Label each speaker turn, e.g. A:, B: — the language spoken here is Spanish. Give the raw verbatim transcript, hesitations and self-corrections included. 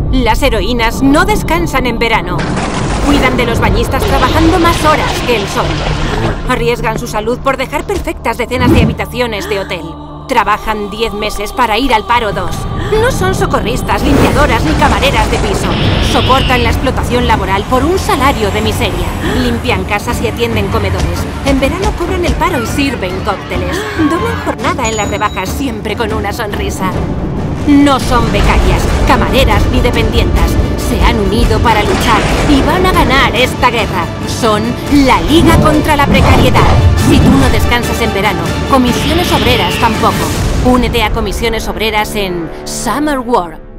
A: Las heroínas no descansan en verano. Cuidan de los bañistas trabajando más horas que el sol. Arriesgan su salud por dejar perfectas decenas de habitaciones de hotel. Trabajan diez meses para ir al paro dos. No son socorristas, limpiadoras ni camareras de piso. Soportan la explotación laboral por un salario de miseria. Limpian casas y atienden comedores. En verano cobran el paro y sirven cócteles. Doblan jornada en las rebajas siempre con una sonrisa. No son becarias, camareras ni dependientas. Se han unido para luchar y van a ganar esta guerra. Son la Liga contra la Precariedad. Si tú no descansas en verano, Comisiones Obreras tampoco. Únete a Comisiones Obreras en Summer War.